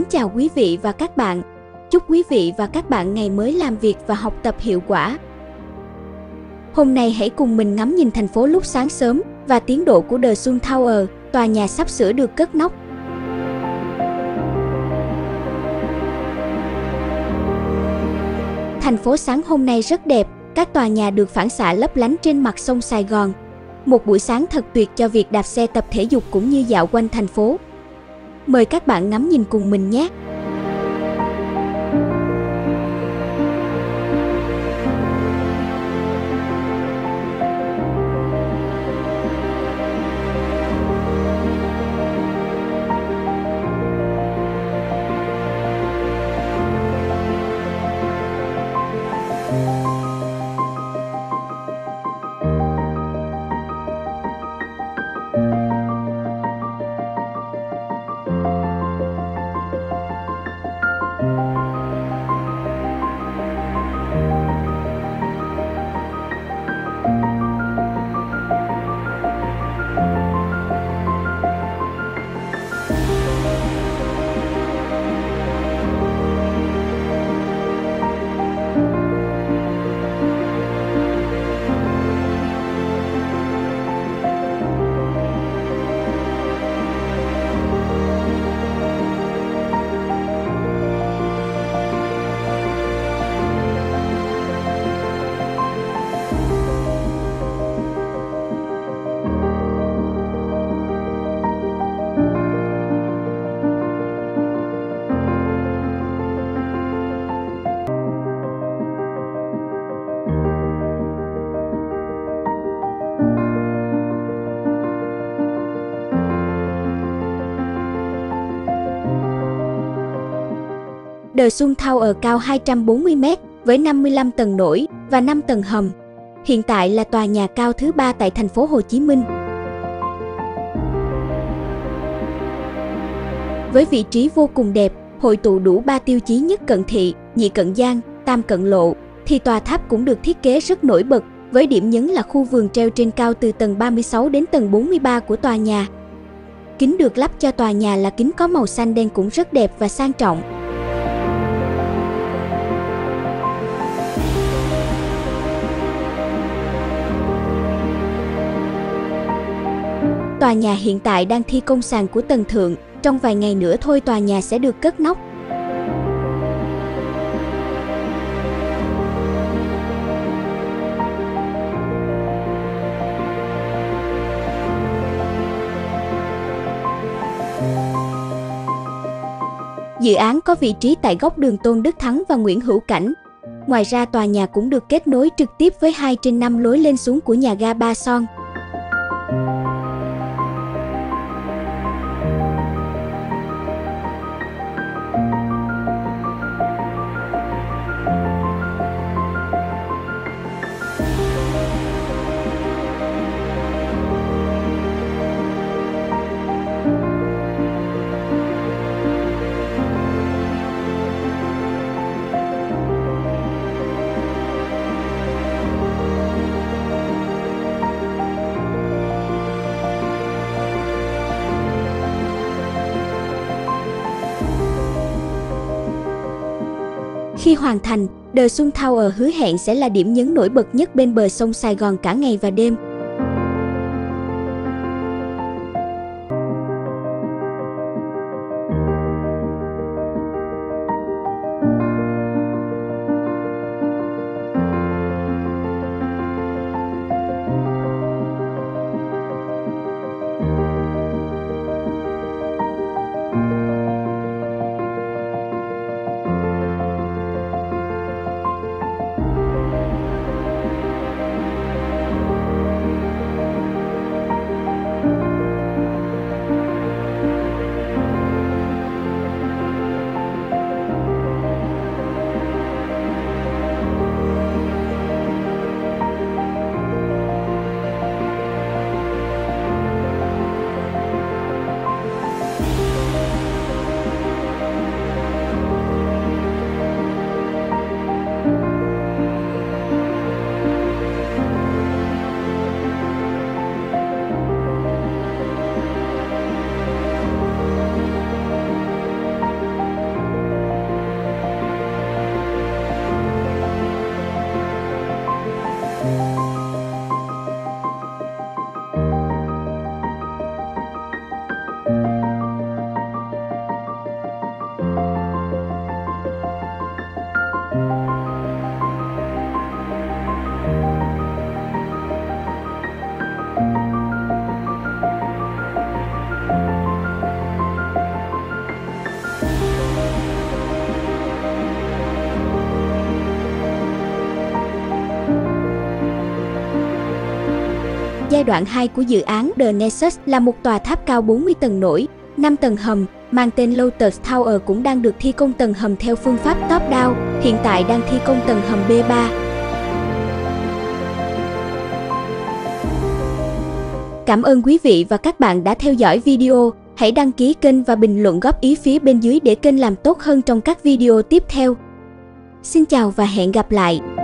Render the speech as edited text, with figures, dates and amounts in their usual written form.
Kính chào quý vị và các bạn. Chúc quý vị và các bạn ngày mới làm việc và học tập hiệu quả. Hôm nay hãy cùng mình ngắm nhìn thành phố lúc sáng sớm và tiến độ của The Sun Tower, tòa nhà sắp sửa được cất nóc. Thành phố sáng hôm nay rất đẹp, các tòa nhà được phản xạ lấp lánh trên mặt sông Sài Gòn. Một buổi sáng thật tuyệt cho việc đạp xe tập thể dục cũng như dạo quanh thành phố. Mời các bạn ngắm nhìn cùng mình nhé! The Sun Tower cao 240 m với 55 tầng nổi và 5 tầng hầm. Hiện tại là tòa nhà cao thứ 3 tại thành phố Hồ Chí Minh. Với vị trí vô cùng đẹp, hội tụ đủ 3 tiêu chí nhất cận thị, nhị cận giang, tam cận lộ, thì tòa tháp cũng được thiết kế rất nổi bật, với điểm nhấn là khu vườn treo trên cao từ tầng 36 đến tầng 43 của tòa nhà. Kính được lắp cho tòa nhà là kính có màu xanh đen cũng rất đẹp và sang trọng. Tòa nhà hiện tại đang thi công sàn của tầng thượng, trong vài ngày nữa thôi tòa nhà sẽ được cất nóc. Dự án có vị trí tại góc đường Tôn Đức Thắng và Nguyễn Hữu Cảnh. Ngoài ra tòa nhà cũng được kết nối trực tiếp với 2 trên 5 lối lên xuống của nhà ga Ba Son. Khi hoàn thành, The Sun Tower hứa hẹn sẽ là điểm nhấn nổi bật nhất bên bờ sông Sài Gòn cả ngày và đêm. giai đoạn 2 của dự án The Nexus là một tòa tháp cao 40 tầng nổi, 5 tầng hầm, mang tên Lotus Tower cũng đang được thi công tầng hầm theo phương pháp top-down, hiện tại đang thi công tầng hầm B3. Cảm ơn quý vị và các bạn đã theo dõi video. Hãy đăng ký kênh và bình luận góp ý phía bên dưới để kênh làm tốt hơn trong các video tiếp theo. Xin chào và hẹn gặp lại!